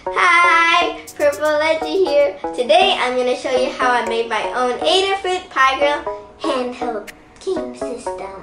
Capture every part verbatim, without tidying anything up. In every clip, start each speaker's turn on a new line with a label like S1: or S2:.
S1: Hi, Oranji here. Today I'm going to show you how I made my own Adafruit PiGRRL handheld game system.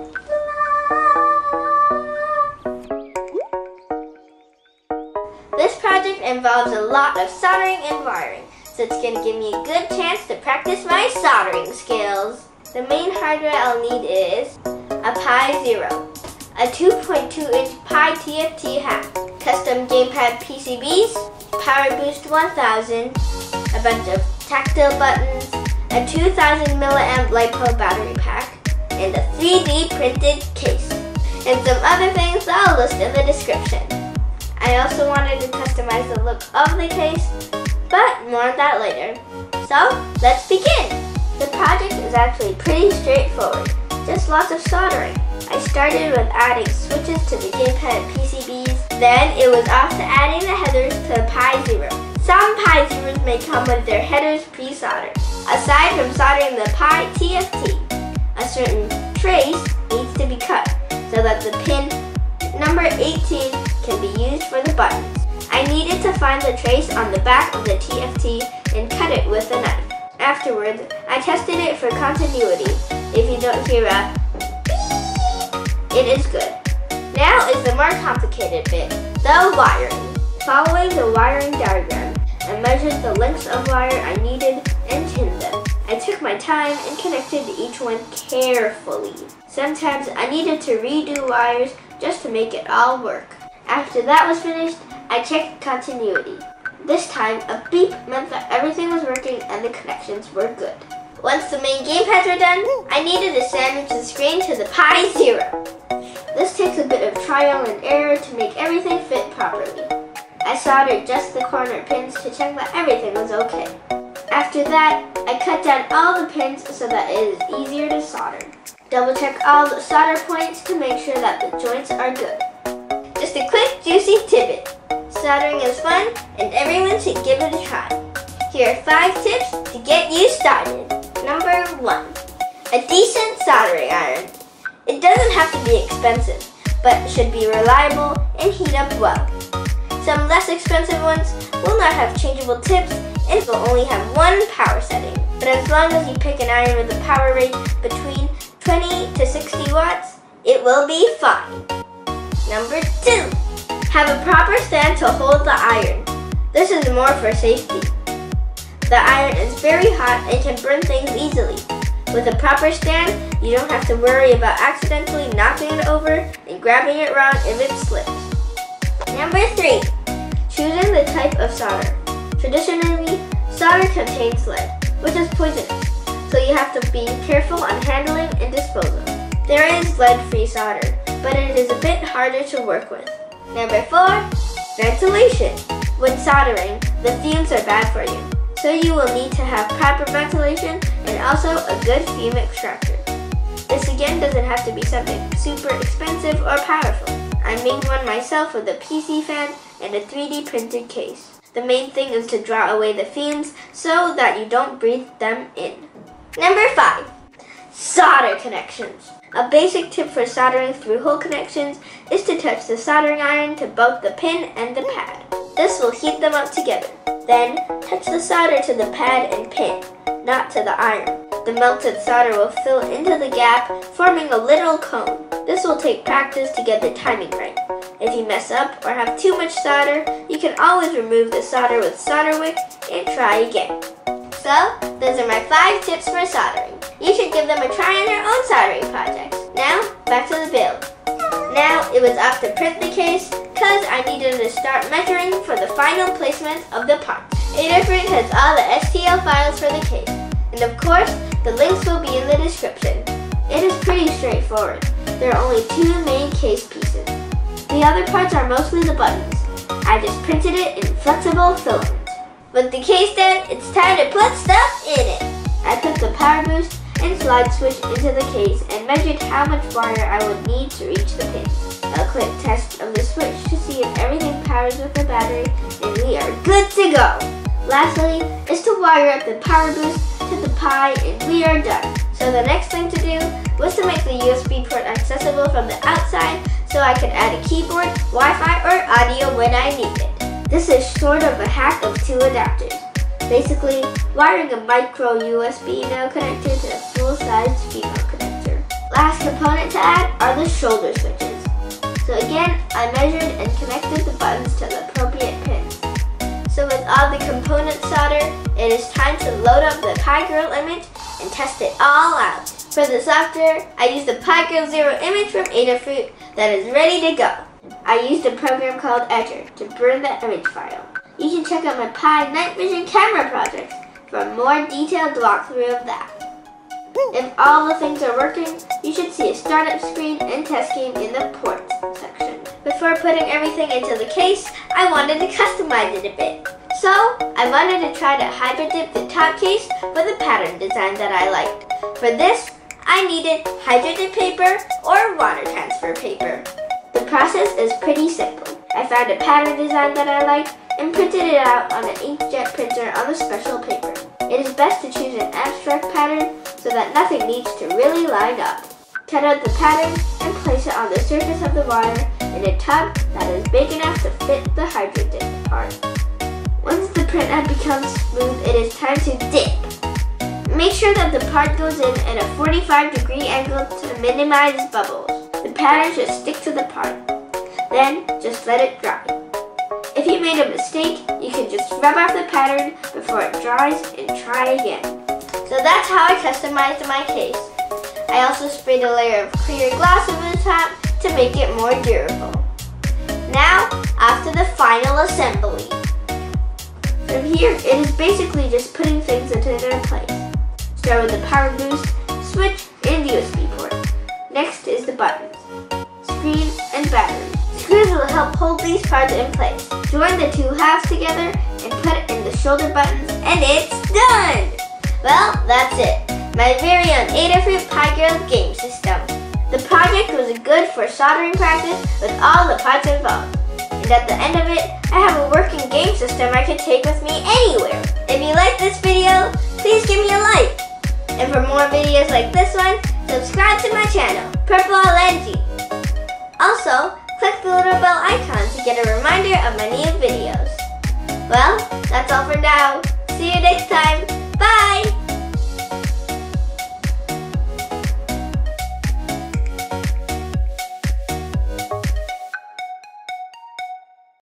S1: This project involves a lot of soldering and wiring, so it's going to give me a good chance to practice my soldering skills. The main hardware I'll need is a Pi Zero, a two point two inch Pi T F T half, custom gamepad P C Bs, Power Boost one thousand, a bunch of tactile buttons, a two thousand milliamp LiPo battery pack, and a three D printed case, and some other things that I'll list in the description. I also wanted to customize the look of the case, but more on that later. So, let's begin! The project is actually pretty straightforward, just lots of soldering. I started with adding switches to the gamepad P C Bs, then it was off to adding the headers to the Pi Zero. Some Pi Zeros may come with their headers pre-soldered. Aside from soldering the Pi T F T, a certain trace needs to be cut so that the pin number eighteen can be used for the buttons. I needed to find the trace on the back of the T F T and cut it with a knife. Afterwards, I tested it for continuity. If you don't hear a beep, it is good. Now is the more complicated bit, the wiring. Following the wiring diagram, I measured the lengths of wire I needed and tinned them. I took my time and connected each one carefully. Sometimes I needed to redo wires just to make it all work. After that was finished, I checked continuity. This time, a beep meant that everything was working and the connections were good. Once the main gamepads were done, I needed to sandwich the screen to the Pi Zero. This takes a bit of trial and error to make everything fit properly. I soldered just the corner pins to check that everything was okay. After that, I cut down all the pins so that it is easier to solder. Double check all the solder points to make sure that the joints are good. Just a quick juicy tidbit. Soldering is fun and everyone should give it a try. Here are five tips to get you started. Number one, a decent soldering iron. It doesn't have to be expensive, but should be reliable and heat up well. Some less expensive ones will not have changeable tips and will only have one power setting. But as long as you pick an iron with a power range between twenty to sixty watts, it will be fine. Number two, have a proper stand to hold the iron. This is more for safety. The iron is very hot and can burn things easily. With a proper stand, you don't have to worry about accidentally knocking it over and grabbing it wrong if it slips. Number three, choosing the type of solder. Traditionally, solder contains lead, which is poisonous, so you have to be careful on handling and disposal. There is lead-free solder, but it is a bit harder to work with. Number four, ventilation. When soldering, the fumes are bad for you, so you will need to have proper ventilation and also a good fume extractor. This again doesn't have to be something super expensive or powerful. I made one myself with a P C fan and a three D printed case. The main thing is to draw away the fumes so that you don't breathe them in. Number five, solder connections. A basic tip for soldering through hole connections is to touch the soldering iron to both the pin and the pad. This will heat them up together. Then, touch the solder to the pad and pin, not to the iron. The melted solder will fill into the gap, forming a little cone. This will take practice to get the timing right. If you mess up or have too much solder, you can always remove the solder with solder wick and try again. So, those are my five tips for soldering. You should give them a try on your own soldering projects. Now, back to the build. Now, it was off to print the case, cause I needed to start measuring for the final placement of the parts. Adafruit has all the S T L files for the case, and of course, the links will be in the description. It is pretty straightforward. There are only two main case pieces. The other parts are mostly the buttons. I just printed it in flexible filament. With the case done, it's time to put stuff in it. I put the power boost and slide switch into the case and measured how much wire I would need to reach the pin. A quick test of the switch to see if everything powers with the battery, and we are good to go. Lastly is to wire up the power boost to the Pi and we are done. So the next thing to do was to make the U S B port accessible from the outside so I could add a keyboard, Wi-Fi, or audio when I need it. This is sort of a hack of two adapters. Basically, wiring a micro U S B male connector to a full-size female connector. Last component to add are the shoulder switches. So again, I measured and connected the buttons to the appropriate pins. So with all the components soldered, it is time to load up the PiGRRL image and test it all out. For the software, I used the PiGRRL Zero image from Adafruit that is ready to go. I used a program called Edger to burn the image file. You can check out my Pi Night Vision camera project for a more detailed walkthrough of that. If all the things are working, you should see a startup screen and test game in the ports section. Before putting everything into the case, I wanted to customize it a bit. So, I wanted to try to hybrid dip the top case with a pattern design that I liked. For this, I needed hydro dip paper or water transfer paper. The process is pretty simple. I found a pattern design that I liked and printed it out on an inkjet printer on a special paper. It is best to choose an abstract pattern so that nothing needs to really line up. Cut out the pattern and place it on the surface of the wire in a tub that is big enough to fit the hydro dip part. Once the printout becomes smooth, it is time to dip. Make sure that the part goes in at a forty-five degree angle to minimize bubbles. The pattern should stick to the part. Then, just let it dry. If you made a mistake, you can just rub off the pattern before it dries and try again. So that's how I customized my case. I also sprayed a layer of clear gloss over the top to make it more durable. Now, off to the final assembly. From here, it is basically just putting things into their place. Start with the power boost, switch, and U S B port. Next is the buttons, screen, and battery. Screws will help hold these parts in place. Join the two halves together and put it in the shoulder buttons, and it's done! Well, that's it. My very own Adafruit PiGRRL Game System. The project was good for soldering practice with all the parts involved. And at the end of it, I have a working game system I can take with me anywhere. If you like this video, please give me a like. And for more videos like this one, subscribe to my channel, Oranji. Also, click the little bell icon to get a reminder of my new videos. Well, that's all for now.